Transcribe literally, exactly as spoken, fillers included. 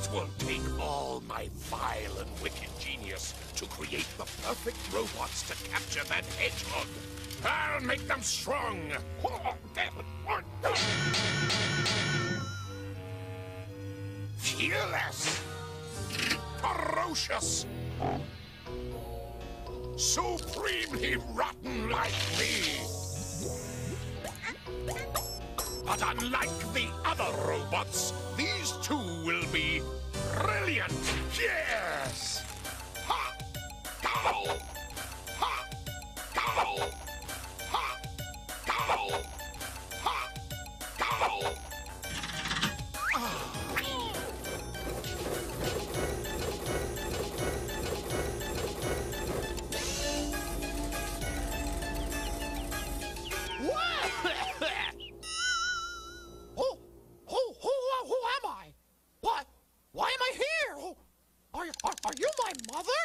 It will take all my vile and wicked genius to create the perfect robots to capture that hedgehog. I'll make them strong. Fearless. Ferocious. Supremely rotten like me. But unlike the other robots, these two will be brilliant. Yes! Ha! Gow! Ha! Gow! Ha! Gow! Ha! Gow! Are you my mother?